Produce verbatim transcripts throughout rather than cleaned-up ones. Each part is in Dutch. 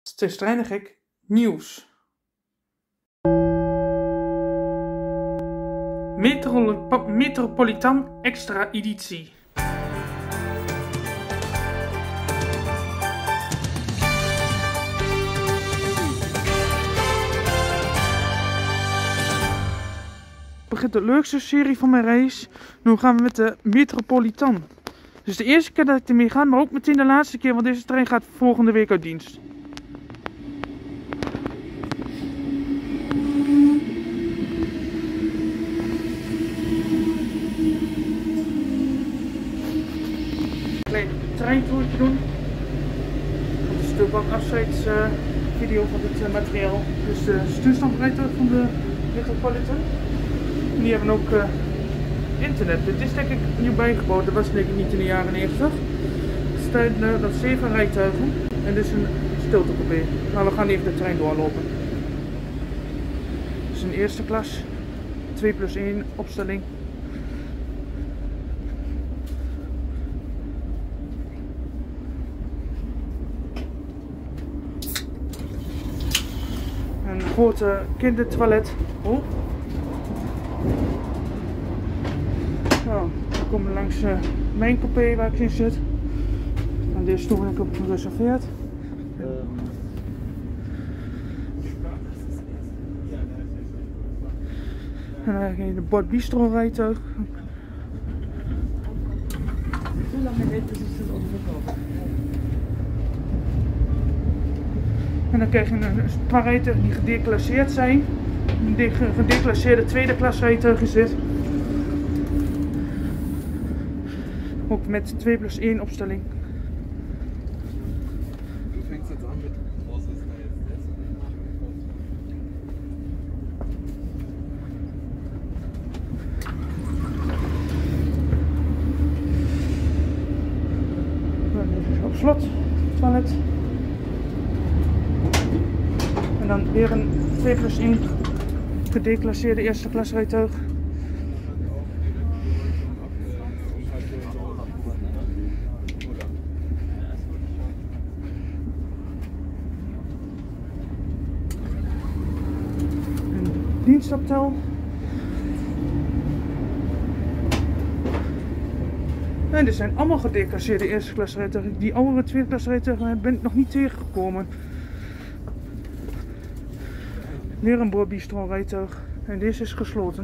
Het is treinengek nieuws. Metro Metropolitan extra editie. Begint de leukste serie van mijn reis. Nu gaan we met de Metropolitan. Het is de eerste keer dat ik ermee ga, maar ook meteen de laatste keer, want deze trein gaat volgende week uit dienst. Klein treintoertje doen. Dat is natuurlijk wel een afscheidsvideo uh, van dit uh, materiaal. Dus de stuurstandrijtuig van de Metropolitan. En die hebben ook uh, internet. Dit is denk ik nieuw bijgebouwd. Dat was denk ik niet in de jaren negentig. Het staat uh, dat zeven rijtuigen. En dit is een stiltecoupé. Maar we gaan even de trein doorlopen. Het is een eerste klas. twee plus één opstelling. Een grote kindertoilet. Oh. Nou, we komen langs uh, mijn coupé waar ik in zit. En deze stoel ben ik op gereserveerd. En dan heb je de Bord Bistro rijtuig. Hoe lang is dit? En dan krijg je een paar rijtuigen die gedeclasseerd zijn. Een gedeclasseerde tweede klas rijtuig is dit. Ook met twee plus één opstelling. Du fängst jetzt an mit was ist da jetzt das? Dan is op slot, toilet. En dan weer een twee plus één gedeclasseerde eerste klas rijtuig. Dienstoptel. En dit zijn allemaal gedeclasseerde eerste klas rijtuigen. Die oudere tweede klas rijtuigen ben ik nog niet tegengekomen. Weer een Bord Bistro rijtuig. En deze is gesloten.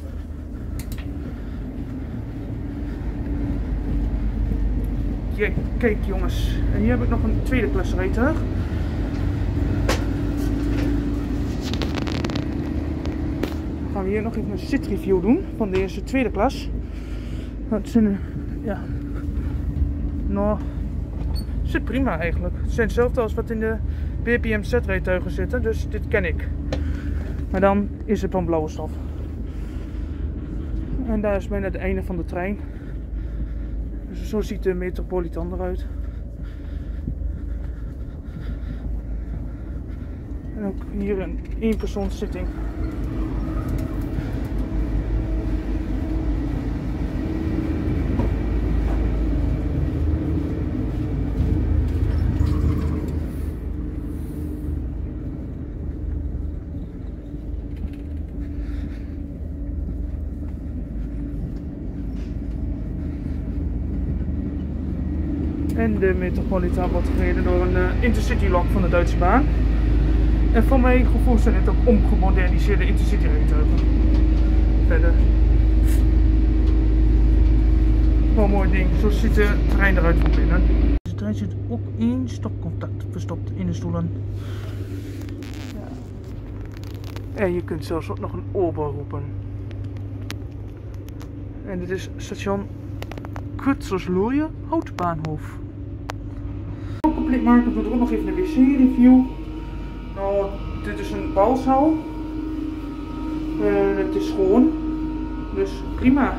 Kijk, kijk jongens. En hier heb ik nog een tweede klas rijtuig. Gaan we hier nog even een zitreview doen van de eerste tweede klas. Het zijn, ja, nou, het zit prima eigenlijk. Het zijn hetzelfde als wat in de B P M Z rijtuigen zitten, dus dit ken ik. Maar dan is het van blauwe stof. En daar is bijna het einde van de trein. Dus zo ziet de Metropolitan eruit. En ook hier een eenpersoonszitting. En de Metropolitan wordt gereden door een uh, intercity-lok van de Duitse baan. En voor mijn gevoel zijn het ook omgemoderniseerde intercity-rijtuigen. Verder. Wel een mooi ding. Zo ziet de trein eruit van binnen. De trein zit ook één stopcontact verstopt in de stoelen. Ja. En je kunt zelfs ook nog een ober roepen. En dit is station Kürzerslohe Hauptbahnhof. Compleet maken, doe er ook nog even een wc-review. Nou, dit is een balzaal. Uh, het is schoon. Dus prima.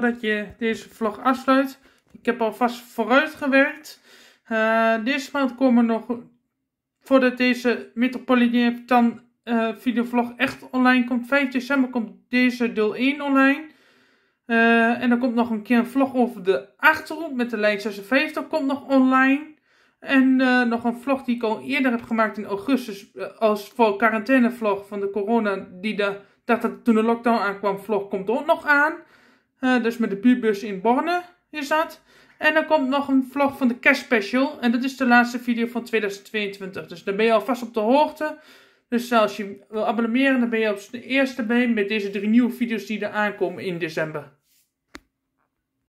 dat je deze vlog afsluit. Ik heb alvast vooruit gewerkt. Uh, deze maand komen nog, voordat deze Metropolitan uh, videovlog echt online komt, vijf december komt deze deel één online. Uh, en dan komt nog een keer een vlog over de Achterhoek met de lijn zesenvijftig komt nog online. En uh, nog een vlog die ik al eerder heb gemaakt in augustus uh, als voor quarantainevlog van de corona. Die de, dat het toen de lockdown aankwam, vlog komt ook nog aan. Uh, dus met de buurtbus in Borne is dat. En dan komt nog een vlog van de kerstspecial. En dat is de laatste video van tweeduizend tweeëntwintig. Dus daar ben je alvast op de hoogte. Dus als je wil abonneren, dan ben je op de eerste bij met deze drie nieuwe video's die er aankomen in december.